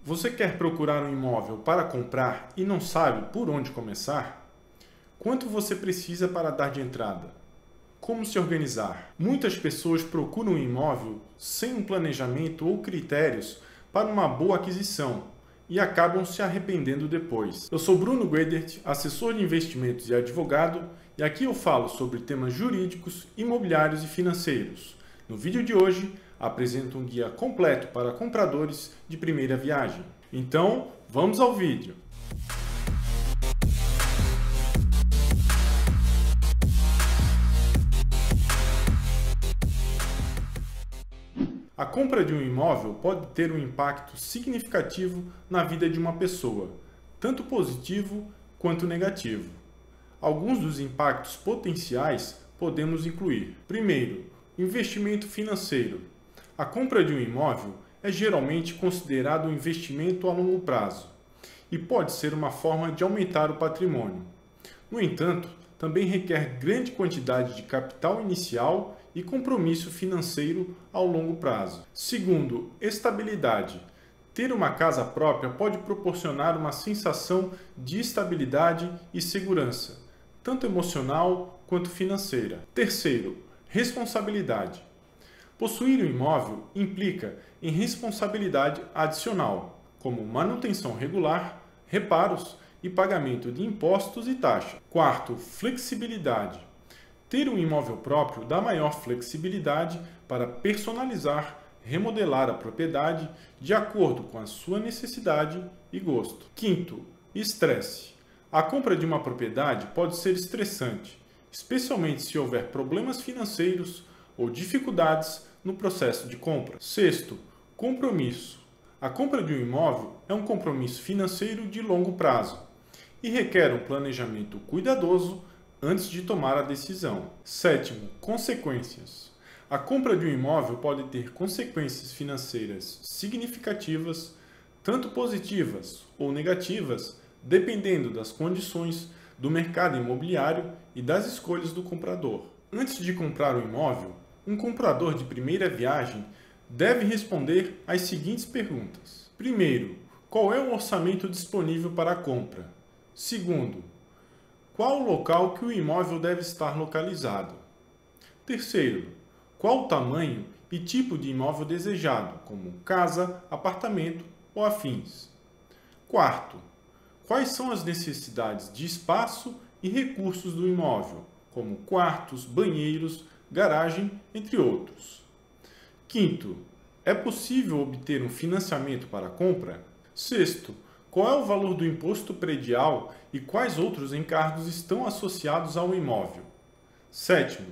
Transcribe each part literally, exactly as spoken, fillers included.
Você quer procurar um imóvel para comprar e não sabe por onde começar? Quanto você precisa para dar de entrada? Como se organizar? Muitas pessoas procuram um imóvel sem um planejamento ou critérios para uma boa aquisição e acabam se arrependendo depois. Eu sou Bruno Guedert, assessor de investimentos e advogado, e aqui eu falo sobre temas jurídicos, imobiliários e financeiros. No vídeo de hoje, apresento um guia completo para compradores de primeira viagem. Então, vamos ao vídeo! A compra de um imóvel pode ter um impacto significativo na vida de uma pessoa, tanto positivo quanto negativo. Alguns dos impactos potenciais podemos incluir: primeiro, investimento financeiro. A compra de um imóvel é geralmente considerado um investimento a longo prazo e pode ser uma forma de aumentar o patrimônio. No entanto, também requer grande quantidade de capital inicial e compromisso financeiro ao longo prazo. Segundo, estabilidade. Ter uma casa própria pode proporcionar uma sensação de estabilidade e segurança, tanto emocional quanto financeira. Terceiro, responsabilidade. Possuir um imóvel implica em responsabilidade adicional, como manutenção regular, reparos e pagamento de impostos e taxas. Quarto, flexibilidade. Ter um imóvel próprio dá maior flexibilidade para personalizar, remodelar a propriedade de acordo com a sua necessidade e gosto. Quinto, estresse. A compra de uma propriedade pode ser estressante, especialmente se houver problemas financeiros ou dificuldades no processo de compra. Sexto, compromisso. A compra de um imóvel é um compromisso financeiro de longo prazo e requer um planejamento cuidadoso antes de tomar a decisão. Sétimo, consequências. A compra de um imóvel pode ter consequências financeiras significativas, tanto positivas ou negativas, dependendo das condições do mercado imobiliário e das escolhas do comprador. Antes de comprar um imóvel, um comprador de primeira viagem deve responder às seguintes perguntas. Primeiro, qual é o orçamento disponível para a compra? Segundo, qual o local que o imóvel deve estar localizado? Terceiro, qual o tamanho e tipo de imóvel desejado, como casa, apartamento ou afins? Quarto, quais são as necessidades de espaço e recursos do imóvel, como quartos, banheiros, garagem, entre outros? Quinto, é possível obter um financiamento para a compra? Sexto, qual é o valor do imposto predial e quais outros encargos estão associados ao imóvel? Sétimo,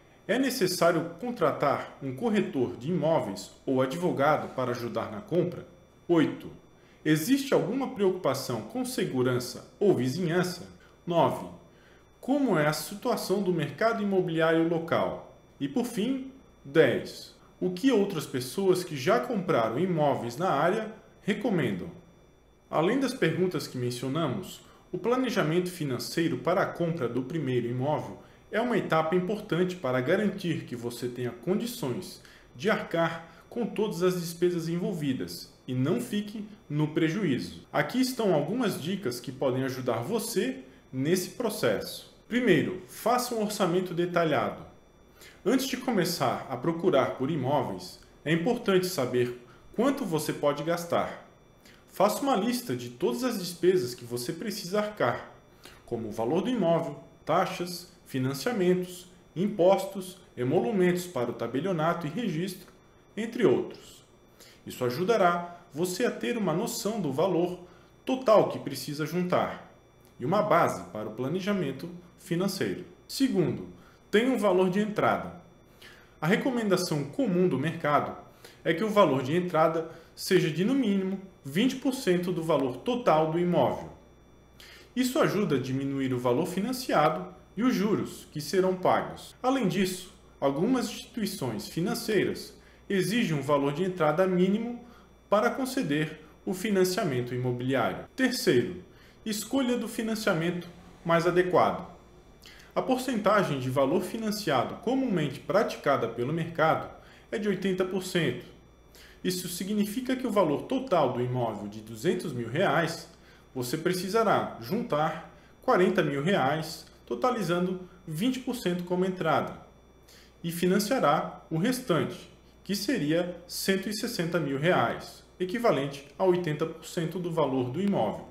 é necessário contratar um corretor de imóveis ou advogado para ajudar na compra? Oito, existe alguma preocupação com segurança ou vizinhança? Nove, como é a situação do mercado imobiliário local? E por fim, dez, o que outras pessoas que já compraram imóveis na área recomendam? Além das perguntas que mencionamos, o planejamento financeiro para a compra do primeiro imóvel é uma etapa importante para garantir que você tenha condições de arcar com todas as despesas envolvidas e não fique no prejuízo. Aqui estão algumas dicas que podem ajudar você nesse processo. Primeiro, faça um orçamento detalhado. Antes de começar a procurar por imóveis, é importante saber quanto você pode gastar. Faça uma lista de todas as despesas que você precisa arcar, como o valor do imóvel, taxas, financiamentos, impostos, emolumentos para o tabelionato e registro, entre outros. Isso ajudará você a ter uma noção do valor total que precisa juntar e uma base para o planejamento financeiro. Segundo, tenha um valor de entrada. A recomendação comum do mercado é que o valor de entrada seja de no mínimo vinte por cento do valor total do imóvel. Isso ajuda a diminuir o valor financiado e os juros que serão pagos. Além disso, algumas instituições financeiras exigem um valor de entrada mínimo para conceder o financiamento imobiliário. Terceiro, escolha do financiamento mais adequado. A porcentagem de valor financiado comumente praticada pelo mercado é de oitenta por cento. Isso significa que o valor total do imóvel de duzentos mil reais, você precisará juntar quarenta mil reais, totalizando vinte por cento como entrada, e financiará o restante, que seria cento e sessenta mil reais, equivalente a oitenta por cento do valor do imóvel.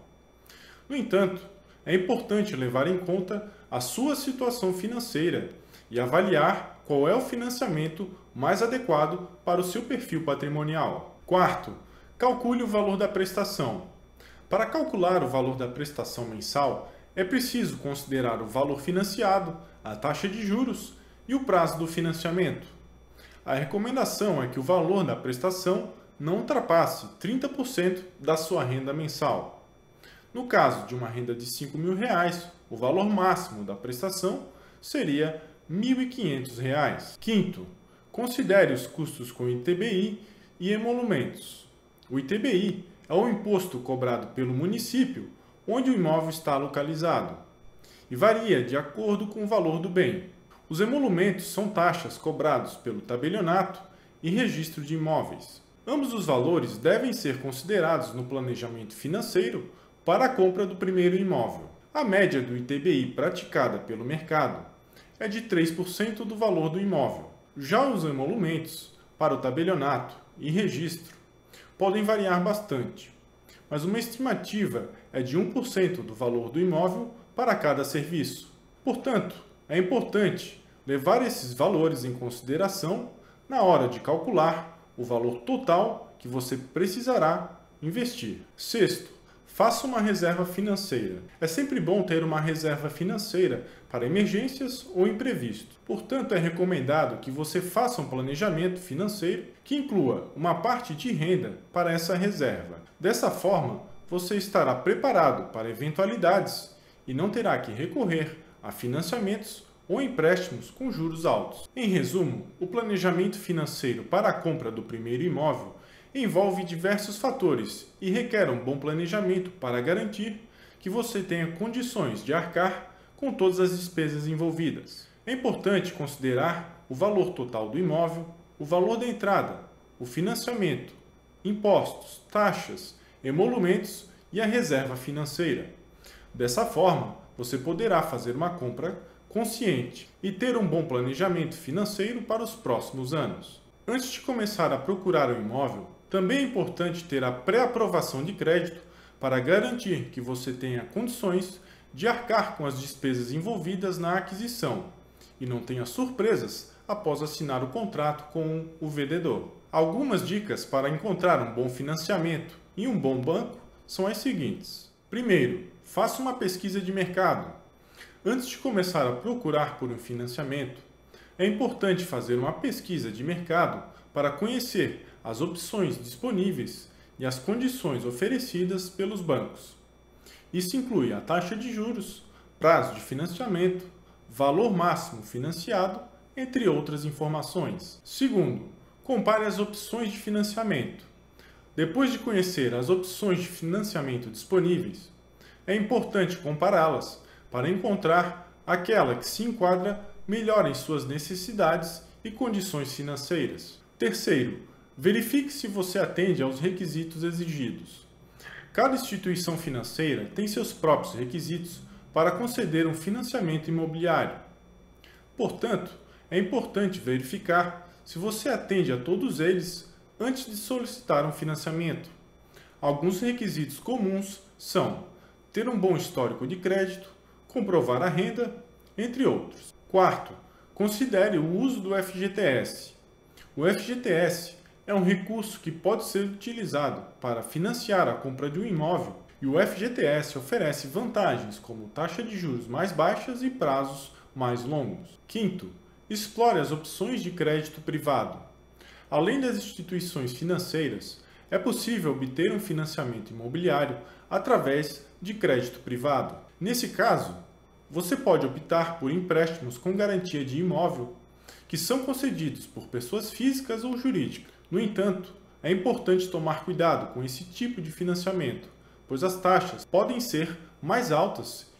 No entanto, é importante levar em conta a sua situação financeira e avaliar qual é o financiamento mais adequado para o seu perfil patrimonial. Quarto, calcule o valor da prestação. Para calcular o valor da prestação mensal, é preciso considerar o valor financiado, a taxa de juros e o prazo do financiamento. A recomendação é que o valor da prestação não ultrapasse trinta por cento da sua renda mensal. No caso de uma renda de cinco mil reais, o valor máximo da prestação seria mil e quinhentos reais. Quinto, considere os custos com I T B I e emolumentos. O I T B I é o imposto cobrado pelo município onde o imóvel está localizado e varia de acordo com o valor do bem. Os emolumentos são taxas cobradas pelo tabelionato e registro de imóveis. Ambos os valores devem ser considerados no planejamento financeiro para a compra do primeiro imóvel. A média do I T B I praticada pelo mercado é de três por cento do valor do imóvel. Já os emolumentos para o tabelionato e registro podem variar bastante, mas uma estimativa é de um por cento do valor do imóvel para cada serviço. Portanto, é importante levar esses valores em consideração na hora de calcular o valor total que você precisará investir. Sexto, faça uma reserva financeira. É sempre bom ter uma reserva financeira para emergências ou imprevisto. Portanto, é recomendado que você faça um planejamento financeiro que inclua uma parte de renda para essa reserva. Dessa forma, você estará preparado para eventualidades e não terá que recorrer a financiamentos ou empréstimos com juros altos. Em resumo, o planejamento financeiro para a compra do primeiro imóvel envolve diversos fatores e requer um bom planejamento para garantir que você tenha condições de arcar com todas as despesas envolvidas. É importante considerar o valor total do imóvel, o valor da entrada, o financiamento, impostos, taxas, emolumentos e a reserva financeira. Dessa forma, você poderá fazer uma compra consciente e ter um bom planejamento financeiro para os próximos anos. Antes de começar a procurar um imóvel, também é importante ter a pré-aprovação de crédito para garantir que você tenha condições de arcar com as despesas envolvidas na aquisição e não tenha surpresas após assinar o contrato com o vendedor. Algumas dicas para encontrar um bom financiamento e um bom banco são as seguintes. Primeiro, faça uma pesquisa de mercado. Antes de começar a procurar por um financiamento, é importante fazer uma pesquisa de mercado para conhecer as opções disponíveis e as condições oferecidas pelos bancos. Isso inclui a taxa de juros, prazo de financiamento, valor máximo financiado, entre outras informações. Segundo, compare as opções de financiamento. Depois de conhecer as opções de financiamento disponíveis, é importante compará-las para encontrar aquela que se enquadra melhor em suas necessidades e condições financeiras. Terceiro, verifique se você atende aos requisitos exigidos. Cada instituição financeira tem seus próprios requisitos para conceder um financiamento imobiliário. Portanto, é importante verificar se você atende a todos eles antes de solicitar um financiamento. Alguns requisitos comuns são ter um bom histórico de crédito, comprovar a renda, entre outros. Quarto, considere o uso do F G T S. O F G T S é um recurso que pode ser utilizado para financiar a compra de um imóvel e o F G T S oferece vantagens como taxa de juros mais baixas e prazos mais longos. Quinto, explore as opções de crédito privado. Além das instituições financeiras, é possível obter um financiamento imobiliário através de crédito privado. Nesse caso, você pode optar por empréstimos com garantia de imóvel que são concedidos por pessoas físicas ou jurídicas. No entanto, é importante tomar cuidado com esse tipo de financiamento, pois as taxas podem ser mais altas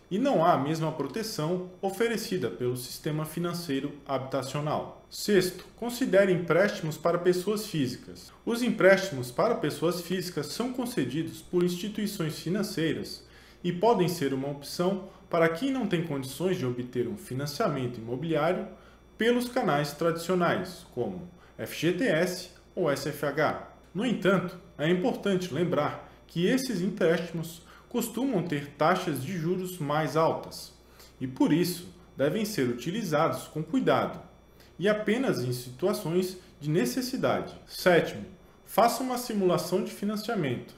e não há a mesma proteção oferecida pelo sistema financeiro habitacional. Sexto, considere empréstimos para pessoas físicas. Os empréstimos para pessoas físicas são concedidos por instituições financeiras e podem ser uma opção para quem não tem condições de obter um financiamento imobiliário pelos canais tradicionais, como F G T S ou S F H. No entanto, é importante lembrar que esses empréstimos costumam ter taxas de juros mais altas e, por isso, devem ser utilizados com cuidado e apenas em situações de necessidade. Sétimo, faça uma simulação de financiamento.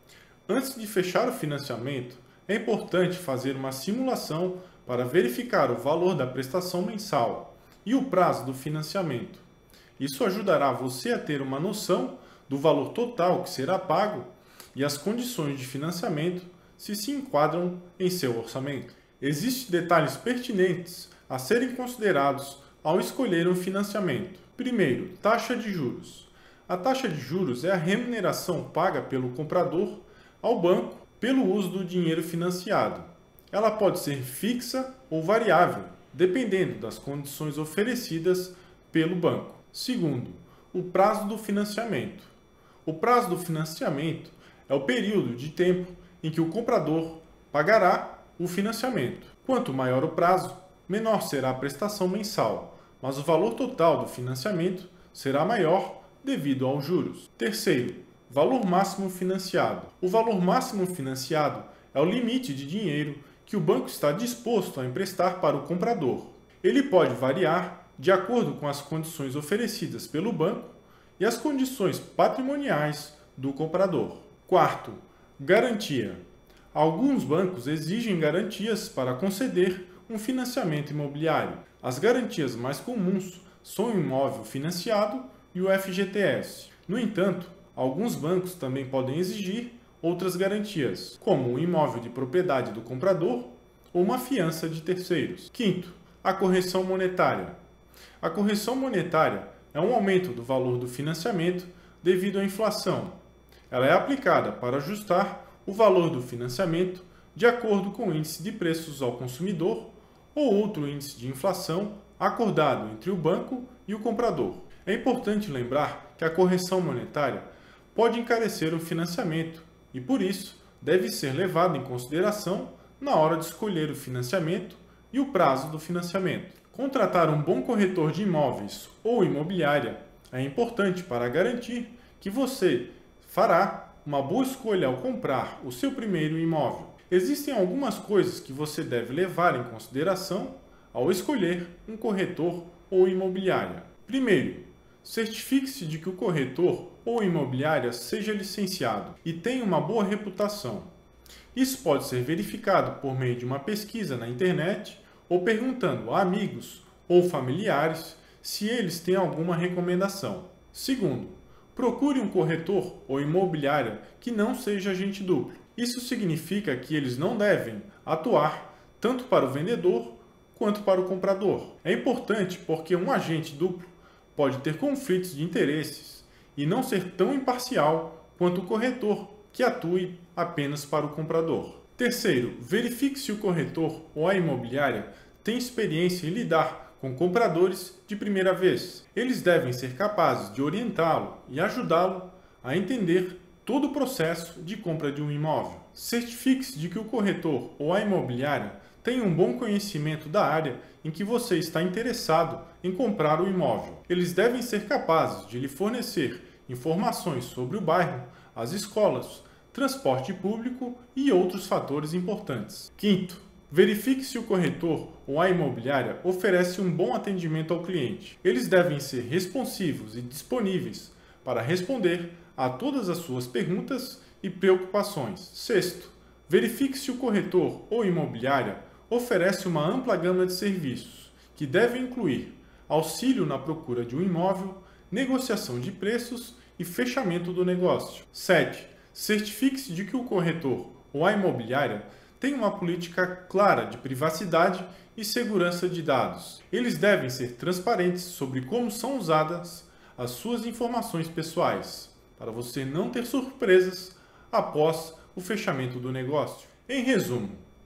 Antes de fechar o financiamento, é importante fazer uma simulação para verificar o valor da prestação mensal e o prazo do financiamento. Isso ajudará você a ter uma noção do valor total que será pago e as condições de financiamento se se enquadram em seu orçamento. Existem detalhes pertinentes a serem considerados ao escolher um financiamento. Primeiro, taxa de juros. A taxa de juros é a remuneração paga pelo comprador ao banco pelo uso do dinheiro financiado. Ela pode ser fixa ou variável, dependendo das condições oferecidas pelo banco. Segundo, o prazo do financiamento. O prazo do financiamento é o período de tempo em que o comprador pagará o financiamento. Quanto maior o prazo, menor será a prestação mensal, mas o valor total do financiamento será maior devido aos juros. Terceiro, valor máximo financiado. O valor máximo financiado é o limite de dinheiro que o banco está disposto a emprestar para o comprador. Ele pode variar de acordo com as condições oferecidas pelo banco e as condições patrimoniais do comprador. Quarto, garantia. Alguns bancos exigem garantias para conceder um financiamento imobiliário. As garantias mais comuns são o imóvel financiado e o F G T S. No entanto, alguns bancos também podem exigir outras garantias, como o imóvel de propriedade do comprador ou uma fiança de terceiros. Quinto, a correção monetária. A correção monetária é um aumento do valor do financiamento devido à inflação. Ela é aplicada para ajustar o valor do financiamento de acordo com o índice de preços ao consumidor ou outro índice de inflação acordado entre o banco e o comprador. É importante lembrar que a correção monetária pode encarecer o financiamento e, por isso, deve ser levada em consideração na hora de escolher o financiamento e o prazo do financiamento. Contratar um bom corretor de imóveis ou imobiliária é importante para garantir que você fará uma boa escolha ao comprar o seu primeiro imóvel. Existem algumas coisas que você deve levar em consideração ao escolher um corretor ou imobiliária. Primeiro, certifique-se de que o corretor ou imobiliária seja licenciado e tenha uma boa reputação. Isso pode ser verificado por meio de uma pesquisa na internet ou perguntando a amigos ou familiares se eles têm alguma recomendação. Segundo, procure um corretor ou imobiliária que não seja agente duplo. Isso significa que eles não devem atuar tanto para o vendedor quanto para o comprador. É importante porque um agente duplo pode ter conflitos de interesses e não ser tão imparcial quanto o corretor que atue apenas para o comprador. Terceiro, verifique se o corretor ou a imobiliária tem experiência em lidar com compradores de primeira vez. Eles devem ser capazes de orientá-lo e ajudá-lo a entender todo o processo de compra de um imóvel. Certifique-se de que o corretor ou a imobiliária tem um bom conhecimento da área em que você está interessado em comprar o imóvel. Eles devem ser capazes de lhe fornecer informações sobre o bairro, as escolas, transporte público e outros fatores importantes. Quinto, verifique se o corretor ou a imobiliária oferece um bom atendimento ao cliente. Eles devem ser responsivos e disponíveis para responder a todas as suas perguntas e preocupações. Sexto, verifique se o corretor ou imobiliária oferece uma ampla gama de serviços, que devem incluir auxílio na procura de um imóvel, negociação de preços e fechamento do negócio. Sete, certifique-se de que o corretor ou a imobiliária tem uma política clara de privacidade e segurança de dados. Eles devem ser transparentes sobre como são usadas as suas informações pessoais, para você não ter surpresas após o fechamento do negócio. Em resumo,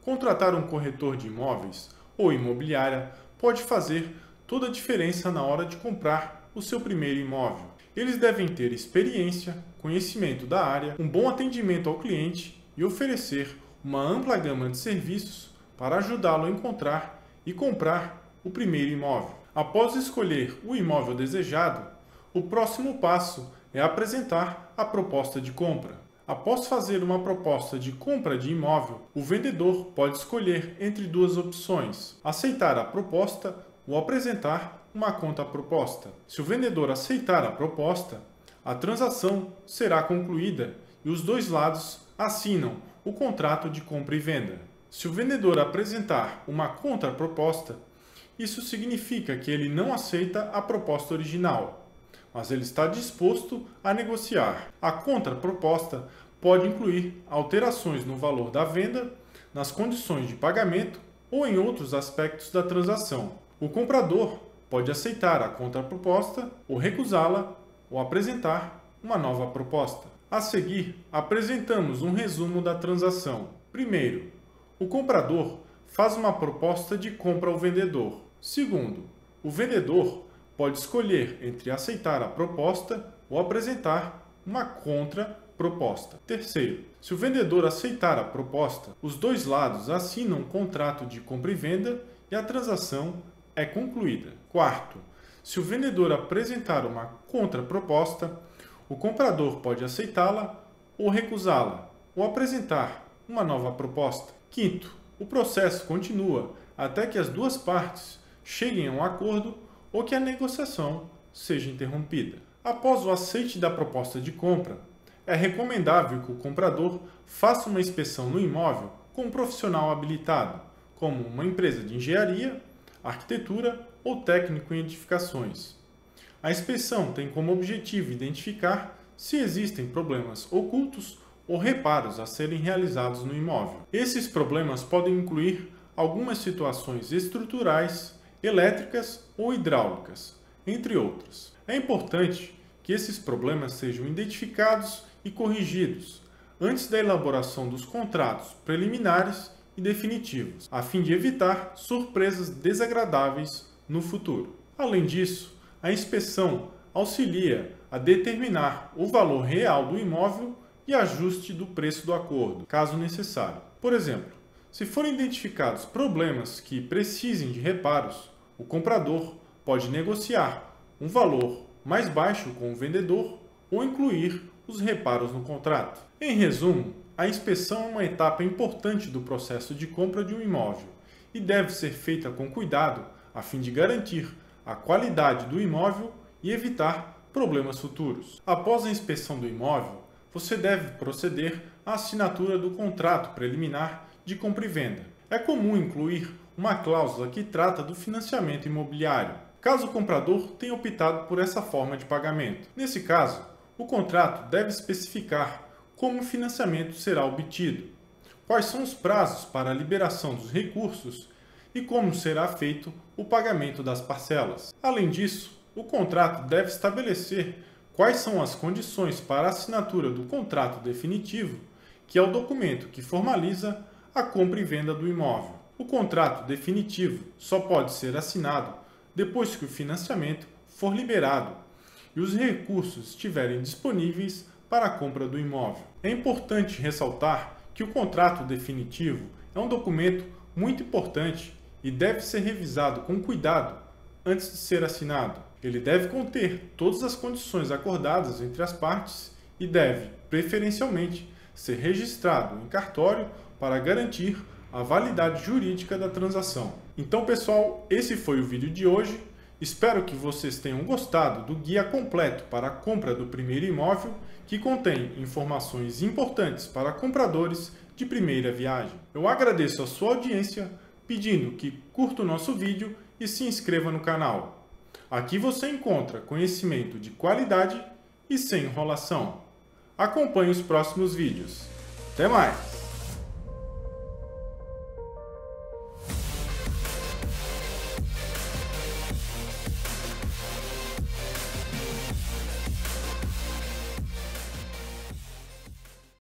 Contratar um corretor de imóveis ou imobiliária pode fazer toda a diferença na hora de comprar o seu primeiro imóvel. Eles devem ter experiência, conhecimento da área, um bom atendimento ao cliente e oferecer uma ampla gama de serviços para ajudá-lo a encontrar e comprar o primeiro imóvel. Após escolher o imóvel desejado, o próximo passo é apresentar a proposta de compra. Após fazer uma proposta de compra de imóvel, o vendedor pode escolher entre duas opções: aceitar a proposta ou apresentar uma contraproposta. Se o vendedor aceitar a proposta, a transação será concluída e os dois lados assinam o contrato de compra e venda. Se o vendedor apresentar uma contraproposta, isso significa que ele não aceita a proposta original, mas ele está disposto a negociar. A contraproposta pode incluir alterações no valor da venda, nas condições de pagamento ou em outros aspectos da transação. O comprador pode aceitar a contraproposta ou recusá-la ou apresentar uma nova proposta. A seguir, apresentamos um resumo da transação. Primeiro, o comprador faz uma proposta de compra ao vendedor. Segundo, o vendedor pode escolher entre aceitar a proposta ou apresentar uma contraproposta. Terceiro, se o vendedor aceitar a proposta, os dois lados assinam um contrato de compra e venda e a transação é concluída. Quarto, se o vendedor apresentar uma contraproposta, o comprador pode aceitá-la ou recusá-la, ou apresentar uma nova proposta. Quinto, o processo continua até que as duas partes cheguem a um acordo ou que a negociação seja interrompida. Após o aceite da proposta de compra, é recomendável que o comprador faça uma inspeção no imóvel com um profissional habilitado, como uma empresa de engenharia, arquitetura ou técnico em edificações. A inspeção tem como objetivo identificar se existem problemas ocultos ou reparos a serem realizados no imóvel. Esses problemas podem incluir algumas situações estruturais, elétricas ou hidráulicas, entre outras. É importante que esses problemas sejam identificados e corrigidos antes da elaboração dos contratos preliminares e definitivos, a fim de evitar surpresas desagradáveis no futuro. Além disso, a inspeção auxilia a determinar o valor real do imóvel e ajuste do preço do acordo, caso necessário. Por exemplo, se forem identificados problemas que precisem de reparos, o comprador pode negociar um valor mais baixo com o vendedor ou incluir os reparos no contrato. Em resumo, a inspeção é uma etapa importante do processo de compra de um imóvel e deve ser feita com cuidado a fim de garantir a qualidade do imóvel e evitar problemas futuros. Após a inspeção do imóvel, você deve proceder à assinatura do contrato preliminar de compra e venda. É comum incluir uma cláusula que trata do financiamento imobiliário, caso o comprador tenha optado por essa forma de pagamento. Nesse caso, o contrato deve especificar como o financiamento será obtido, quais são os prazos para a liberação dos recursos e como será feito o pagamento das parcelas. Além disso, o contrato deve estabelecer quais são as condições para a assinatura do contrato definitivo, que é o documento que formaliza a compra e venda do imóvel. O contrato definitivo só pode ser assinado depois que o financiamento for liberado e os recursos estiverem disponíveis para a compra do imóvel. É importante ressaltar que o contrato definitivo é um documento muito importante e deve ser revisado com cuidado antes de ser assinado. Ele deve conter todas as condições acordadas entre as partes e deve, preferencialmente, ser registrado em cartório para garantir a validade jurídica da transação. Então, pessoal, esse foi o vídeo de hoje. Espero que vocês tenham gostado do guia completo para a compra do primeiro imóvel, que contém informações importantes para compradores de primeira viagem. Eu agradeço a sua audiência, pedindo que curta o nosso vídeo e se inscreva no canal. Aqui você encontra conhecimento de qualidade e sem enrolação. Acompanhe os próximos vídeos. Até mais!